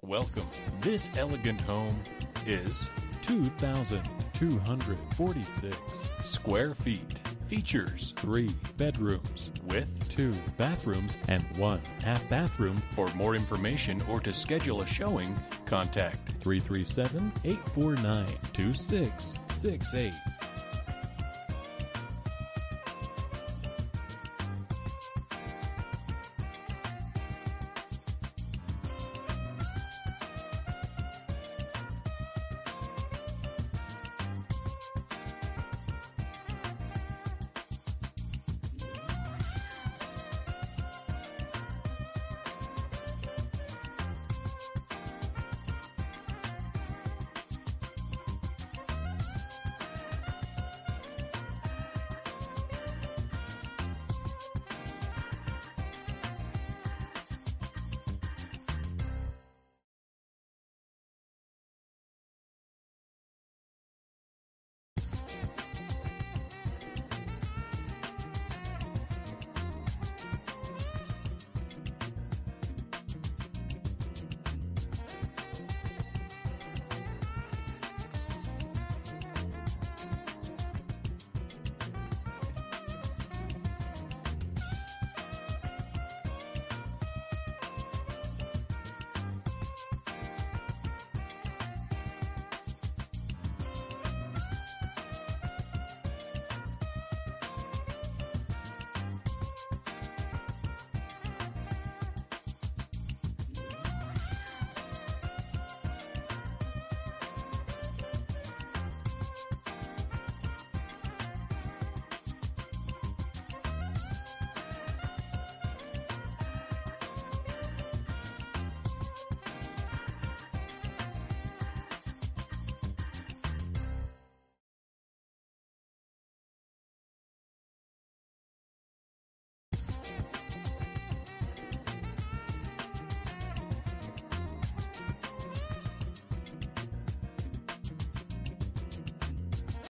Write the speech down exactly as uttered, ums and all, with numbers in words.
Welcome. This elegant home is two thousand two hundred forty-six square feet. Features three bedrooms with two bathrooms and one half bathroom. For more information or to schedule a showing, contact three three seven, eight four nine, two six six eight.